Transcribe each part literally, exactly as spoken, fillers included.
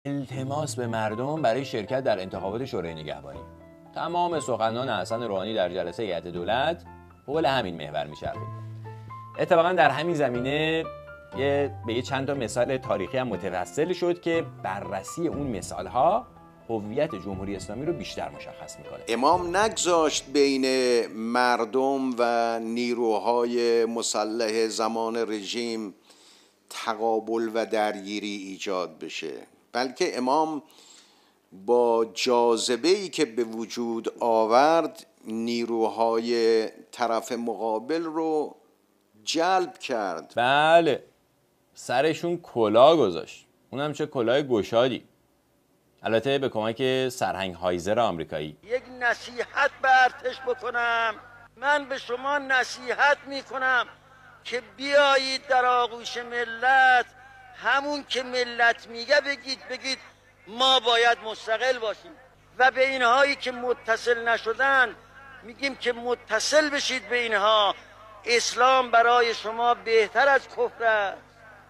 التماس به مردم برای شرکت در انتخابات شورای نگهبانی. تمام سخنان حسن روحانی در جلسه هیئت دولت حول همین محور می‌چرخید. اتفاقا در همین زمینه یه به یه چند تا مثال تاریخی هم متوسل شد که بررسی اون مثال‌ها هویت جمهوری اسلامی رو بیشتر مشخص میکنه. امام نگذاشت بین مردم و نیروهای مسلح زمان رژیم تقابل و درگیری ایجاد بشه، بلکه امام با جاذبه‌ای که به وجود آورد نیروهای طرف مقابل رو جلب کرد. بله، سرشون کلاه گذاشت، اونم چه کلاه گشادی، البته به کمک سرهنگ هایزر آمریکایی. یک نصیحت به ارتش بکنم، من به شما نصیحت میکنم که بیایید در آغوش ملت، همون که ملت میگه بگید بگید ما باید مستقل باشیم، و به اینهایی که متصل نشدن میگیم که متصل بشید به اینها. اسلام برای شما بهتر از کفر است،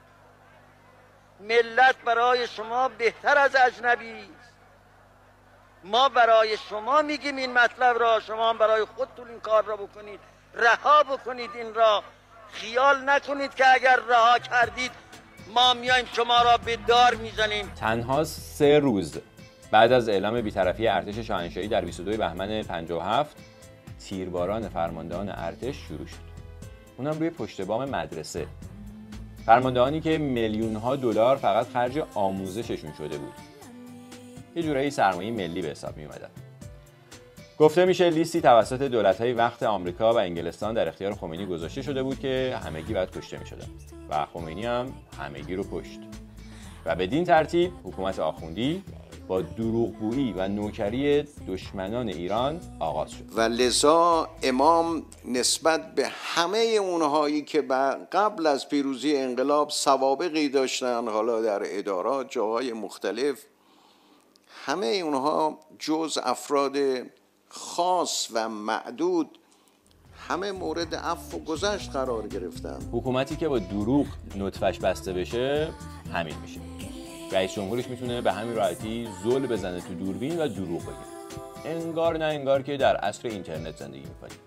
ملت برای شما بهتر از اجنبی است. ما برای شما میگیم این مطلب را، شما برای خودتون این کار را بکنید، رها بکنید این را. خیال نکنید که اگر رها کردید ما میایم شما را به دار میزنیم. تنها سه روز بعد از اعلام بی‌طرفی ارتش شاهنشاهی در بیست و دو بهمن پنجاه و هفت تیرباران فرماندهان ارتش شروع شد، اونم روی پشت بام مدرسه. فرماندهانی که میلیون ها دلار فقط خرج آموزششون شده بود، یه جورایی سرمایه ملی به حساب می اومدن. گفته میشه لیستی توسط دولت‌های وقت آمریکا و انگلستان در اختیار خمینی گذاشته شده بود که همگی باید کشته می‌شدن و خمینی هم همگی رو کشت و بدین ترتیب حکومت آخوندی با دروغگویی و نوکری دشمنان ایران آغاز شد. و لذا امام نسبت به همه اونهایی که قبل از پیروزی انقلاب سوابقی داشتن، حالا در ادارات جاهای مختلف، همه اونها جز افراد خاص و معدود همه مورد عفو و گذشت قرار گرفتن. حکومتی که با دروغ نطفش بسته بشه همین میشه. رئیس جمهورش میتونه به همین راحتی زل بزنه تو دوربین و دروغ بگه، انگار نه انگار که در عصر اینترنت زندگی میکنیم.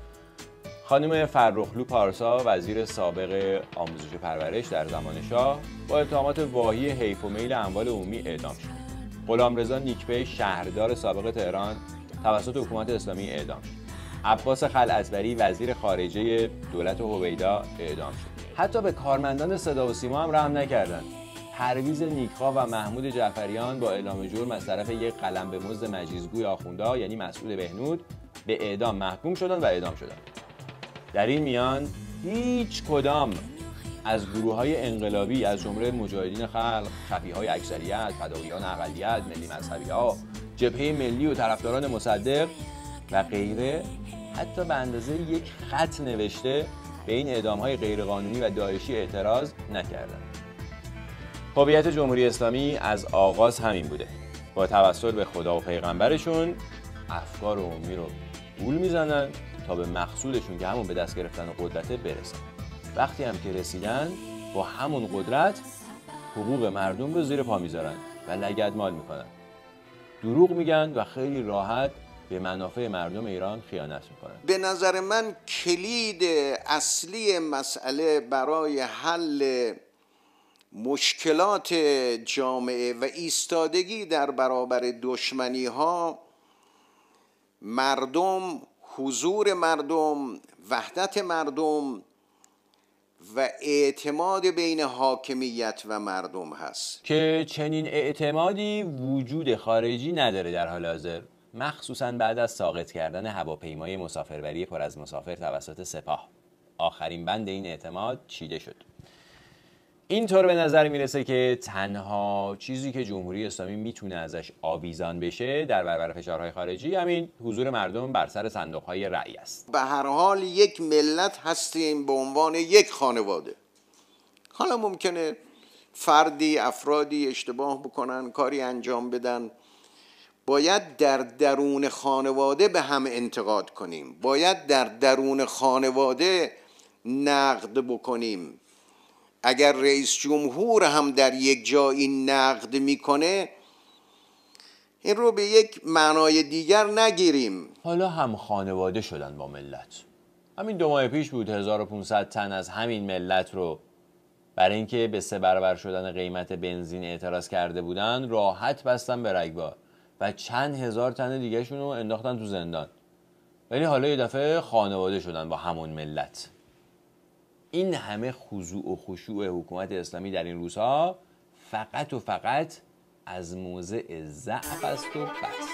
خانم فرخلو پارسا، وزیر سابق آموزش و پرورش در زمان شاه، با اتهامات واهی حیف و میل اموال عمومی اعدام شد. غلامرضا نیکپی، شهردار سابق تهران، توسط حکومت اسلامی اعدام شد. عباس خلعتبری، وزیر خارجه دولت هویدا، اعدام شد. حتی به کارمندان صدا و سیما هم رحم نکردند. پرویز نیکخواه و محمود جعفریان با اعلام جرم از طرف یک قلم به مزد مجیزگوی آخوندا یعنی مسعود بهنود به اعدام محکوم شدند و اعدام شدند. در این میان هیچ کدام از گروه‌های انقلابی از جمله مجاهدین خلق، خفی‌های اکثریت، فداییان اقلیت، ملی مذهبی‌ها، جبهه ملی و طرفداران مصدق و غیره حتی به اندازه یک خط نوشته به این اعدام‌های غیرقانونی و داعشی اعتراض نکردند. هویت جمهوری اسلامی از آغاز همین بوده، با توسل به خدا و پیغمبرشون افکار عمومی رو گول میزنن تا به مقصودشون که همون به دست گرفتن قدرت برسن. وقتی هم که رسیدن با همون قدرت حقوق مردم رو زیر پا میذارن و لگدمال میکنن، دروغ میگن و خیلی راحت به منافع مردم ایران خیانت میکنن. به نظر من کلید اصلی مسئله برای حل مشکلات جامعه و ایستادگی در برابر دشمنی ها مردم، حضور مردم، وحدت مردم و اعتماد بین حاکمیت و مردم هست که چنین اعتمادی وجود خارجی نداره در حال حاضر، مخصوصا بعد از ساقط کردن هواپیمای مسافربری پر از مسافر توسط سپاه. آخرین بند این اعتماد چیده شد. اینطور به نظر میرسه که تنها چیزی که جمهوری اسلامی میتونه ازش آویزان بشه در برابر فشارهای خارجی همین حضور مردم بر سر صندوقهای رأی است. به هر حال یک ملت هستیم به عنوان یک خانواده. حالا ممکنه فردی، افرادی اشتباه بکنن، کاری انجام بدن، باید در درون خانواده به هم انتقاد کنیم، باید در درون خانواده نقد بکنیم. اگر رئیس جمهور هم در یک جایی نقد میکنه این رو به یک معنای دیگر نگیریم. حالا هم خانواده شدن با ملت. همین دو ماه پیش بود هزار و پانصد تن از همین ملت رو برای اینکه به سه برابر شدن قیمت بنزین اعتراض کرده بودن راحت بستن به رگبار و چند هزار تن دیگه شون رو انداختن تو زندان. ولی حالا یه دفعه خانواده شدن با همون ملت. این همه خضوع و خشوع حکومت اسلامی در این روزها فقط و فقط از موضع ضعف است و بس.